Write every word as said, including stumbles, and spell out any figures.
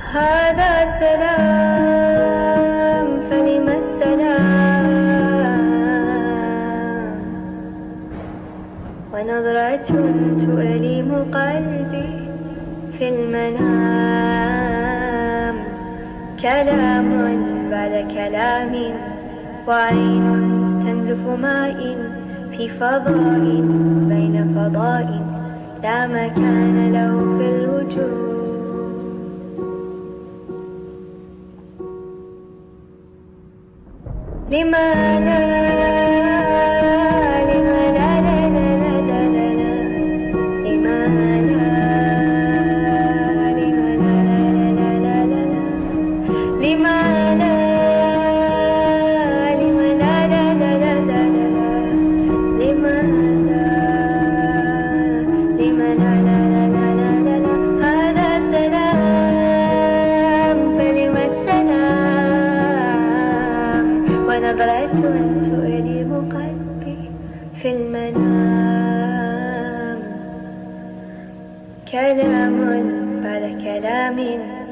هذا سلام فلم السلام، ونظرة تؤلم قلبي في المنام، كلام بعد كلام، وعين تنزف ماء في فضاء بين فضاء لا مكان له في الوجود. لما لا لما لا لا لا لا لا لا لما لا لما لا لا لا لا لا لما لا لما لا لا لا لا لا لما لا لما لا لا لا لا لا لا. هذا سلام فلم السلام، ونظرة تؤلم قلبي في المنام، كلام بعد كلام